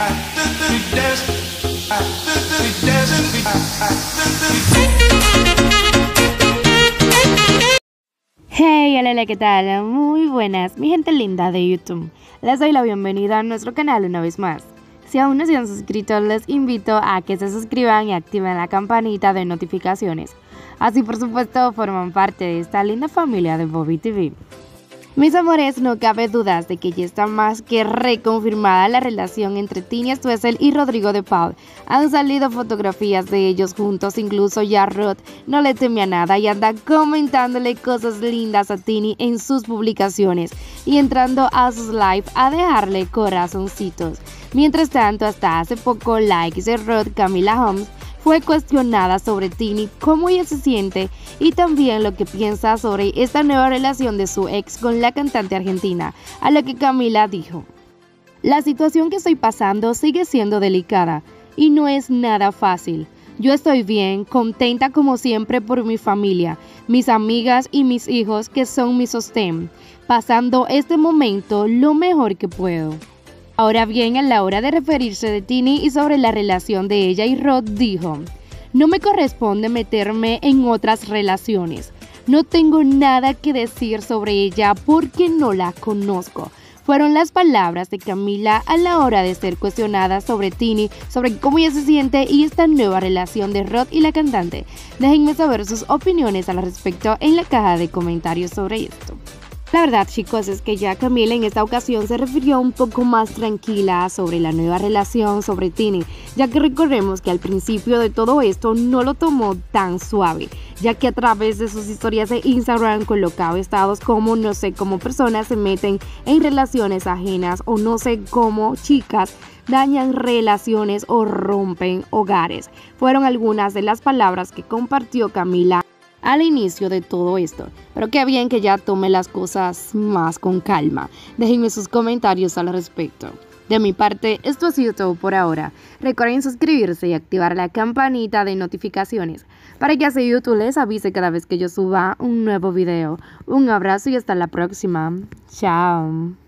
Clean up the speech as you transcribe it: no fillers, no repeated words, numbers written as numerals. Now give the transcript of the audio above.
Hey, hola, ¿qué tal? Muy buenas, mi gente linda de YouTube. Les doy la bienvenida a nuestro canal una vez más. Si aún no se han suscrito, les invito a que se suscriban y activen la campanita de notificaciones. Así, por supuesto, forman parte de esta linda familia de Bobby TV. Mis amores, no cabe dudas de que ya está más que reconfirmada la relación entre Tini Stoessel y Rodrigo de Paul. Han salido fotografías de ellos juntos, incluso ya Rod no le teme a nada y anda comentándole cosas lindas a Tini en sus publicaciones y entrando a sus live a dejarle corazoncitos. Mientras tanto, hasta hace poco la ex de Rod, Camila Homs, fue cuestionada sobre Tini, cómo ella se siente y también lo que piensa sobre esta nueva relación de su ex con la cantante argentina, a lo que Camila dijo: "La situación que estoy pasando sigue siendo delicada y no es nada fácil. Yo estoy bien, contenta como siempre por mi familia, mis amigas y mis hijos que son mi sostén, pasando este momento lo mejor que puedo". Ahora bien, a la hora de referirse de Tini y sobre la relación de ella y Rod, dijo: "No me corresponde meterme en otras relaciones. No tengo nada que decir sobre ella porque no la conozco". Fueron las palabras de Camila a la hora de ser cuestionada sobre Tini, sobre cómo ella se siente y esta nueva relación de Rod y la cantante. Déjenme saber sus opiniones al respecto en la caja de comentarios sobre esto. La verdad, chicos, es que ya Camila en esta ocasión se refirió un poco más tranquila sobre la nueva relación sobre Tini, ya que recordemos que al principio de todo esto no lo tomó tan suave, ya que a través de sus historias de Instagram colocaba estados como no sé cómo personas se meten en relaciones ajenas o no sé cómo chicas dañan relaciones o rompen hogares. Fueron algunas de las palabras que compartió Camila al inicio de todo esto, pero qué bien que ya tome las cosas más con calma. Déjenme sus comentarios al respecto. De mi parte, esto ha sido todo por ahora. Recuerden suscribirse y activar la campanita de notificaciones para que así YouTube les avise cada vez que yo suba un nuevo video. Un abrazo y hasta la próxima. Chao.